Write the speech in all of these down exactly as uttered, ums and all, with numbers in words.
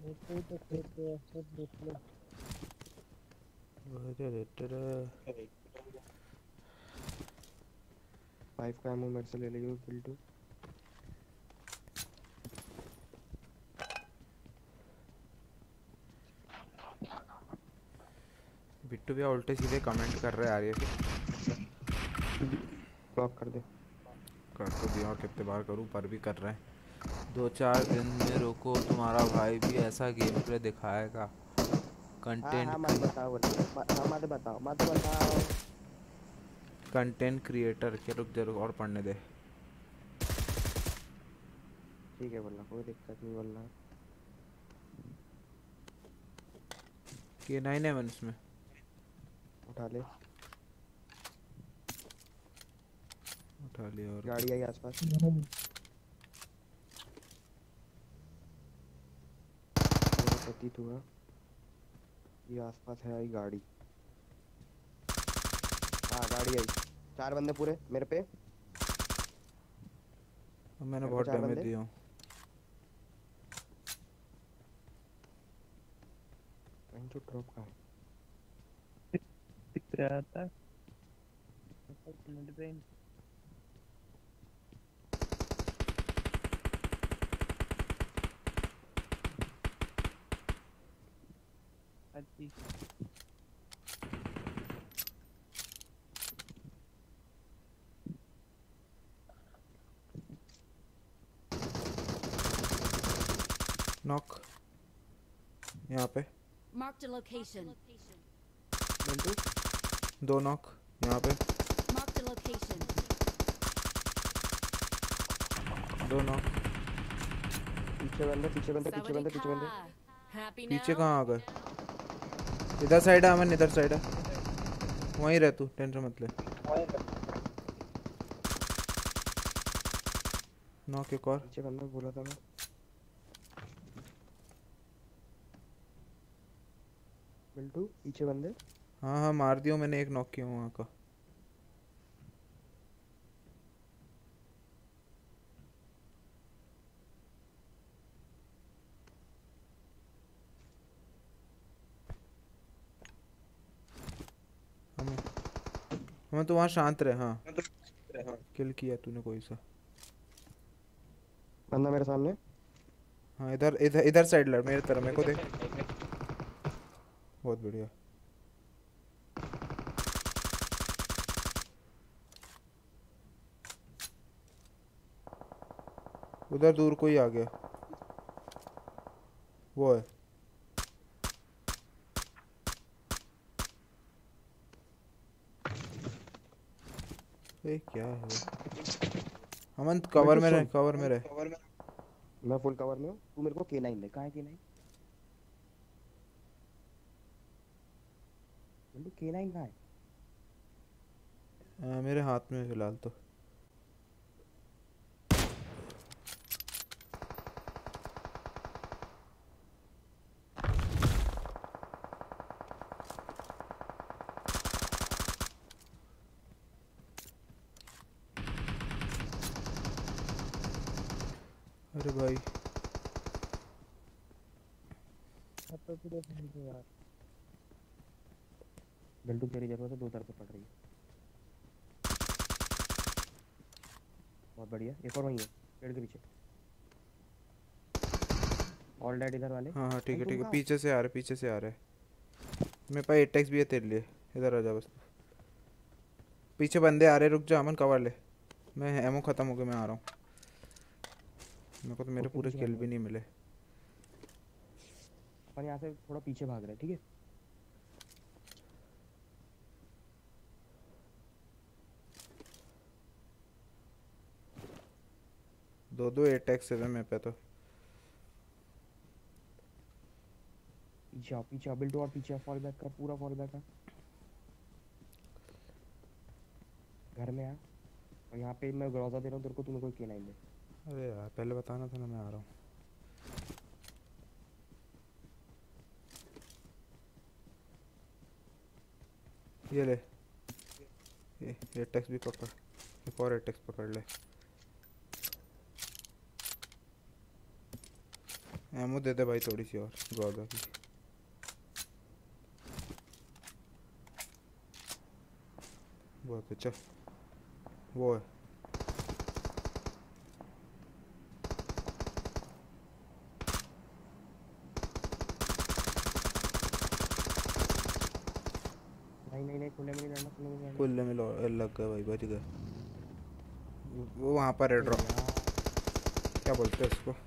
कोई तो खेत पे सब देख लो। फाइव का एमओ मेरे से ले लीजिए बिल्टू। बिट्टू भैया उल्टे सीधे कमेंट कर रहे आ रही है। ब्लॉक कर दे। कर तो दिया और कितने बार करूँ पर भी कर रहे हैं। दो चार दिन में रुको तुम्हारा भाई भी ऐसा गेम प्ले दिखाएगा। हाँ कंटेंट हाँ मत बताओ बोलिए। हाँ मत बताओ मत बताओ। कंटेंट क्रिएटर के रुक जरूर और पढ़ने दे। ठीक है बोलना कोई दिक्कत नहीं बोलना। के नाइन है मन उसमें। उठा ले। उठा लिया और गाड़ी आई आसपास। हम्म, मेरा प्रतीत हुआ ये आसपास है आई गाड़ी। हाँ गाड़ी आई। चार बंदे पूरे मेरे पे। अब मैंने मेरे पे बहुत चार डैमेज बंदे। दिया हूँ। कहीं जो ड्रॉप का है। दिख रहा था मिनट पे। अच्छी नॉक यहाँ पे। Marked a location. बिल्टू दो नॉक यहाँ पे। Marked a location. दो नॉक। पीछे बंदे पीछे बंदे पीछे बंदे पीछे बंदे। Sawadee-ka. Happy पीछे now? कहाँ आ गए? इधर साइड है अमन, इधर साइड है। वहीं रह तू, टेंशन मत ले। नॉक एक और। पीछे बंदा बोला था मैं। बिल्टू पीछे बंदे। हाँ हाँ मार दिया मैंने, एक नॉक किया हूँ वहाँ का। हमें हमें तो वहाँ शांत रहे। हाँ किल किया तूने कोई सा। बंदा मेरे सामने। हाँ इधर इधर इधर साइड लड़, मेरे तरफ मेरे को देख। बहुत बढ़िया। उधर दूर कोई आ गया, वो है। ए क्या है? अमन कवर बिल्टू में रहे, सुन। कवर में रहे। मैं फुल कवर में हूँ तू मेरे को के नाइन दे। कहाँ है के नाइन? बिल्टू के नाइन कहाँ है? आ, मेरे हाथ में फिलहाल तो। अरे भाई अब तो पूरे समझो यार। बिल्टू तेरी जरूरत है दो तरफ पड़ रही है। बहुत बढ़िया एक और वहीं है पेड़ के पीछे। ऑल डेड इधर वाले। हाँ हाँ ठीक भाई है तुम ठीक है, कहाँ हो? पीछे से आ रहे पीछे से आ रहे। मेरे पास एटेक्स भी है तेरे लिए, इधर आ जा बस। पीछे बंदे आ रहे, रुक जा अमन कवर ले। मैं एमो ख़त्म हो गया, मैं आ रहा हूँ। मेरे को तो मेरे उसके पूरे पीछे किल बंदे भी हैं। नहीं मिले। अपन यहाँ से थोड़ा पीछे भाग रहे हैं ठीक है। दो दो एटेक्स है मेरे पे तो। पीछे आओ पीछे आओ बिल्टू और पीछे फॉल बैक कर पूरा फॉल बैक कर। घर में आ। और यहाँ पे मैं ग्रोजा दे रहा हूँ तेरे को तू मेरे को के नाइन दे। अरे यार पहले बताना था ना, मैं आ रहा हूँ। ये ले, ये एटेक्स भी पकड़। एक और एटेक्स पकड़ ले। एमो दे दे भाई थोड़ी सी और ग्रोजा की। बहुत अच्छा वो है। नहीं नहीं नहीं, खुले में नहीं लड़ना, खुले में नहीं लड़ना। खुले में लो- लग गए भाई, बच गए। वो वहाँ पर है अरे ड्रॉप, यार, क्या बोलते हैं उसको।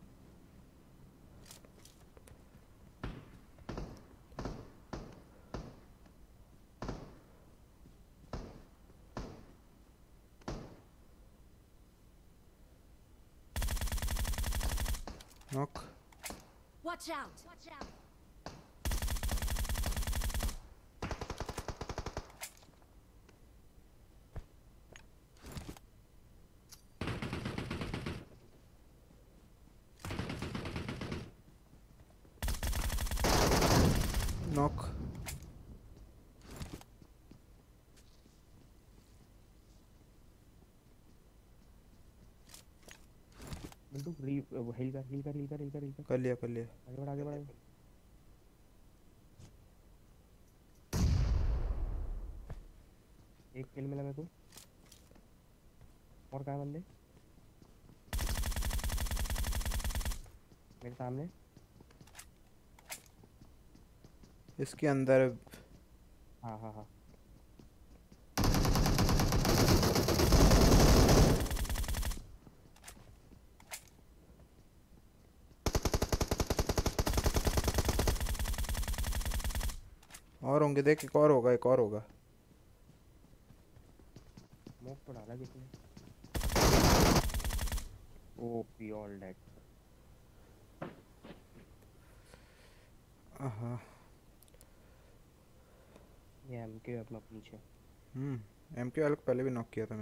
Knock. Watch out! Watch out! Knock. बंदूक री वो हिल कर हिल कर हिल कर हिल कर हिल कर। कर लिया कर लिया। आगे बढ़ आगे बढ़ आगे। एक किल मिला मेरे को। और कहाँ है बंदे? मेरे सामने। इसके अंदर है। हाँ हाँ हाँ। और होंगे देख, एक और होगा, एक और होगा। स्मोक तो डाला किसी ने। O P all dead. हाँ। ये एम के अपना पीछे। हम्म एम के वाले को पहले भी नॉक किया था।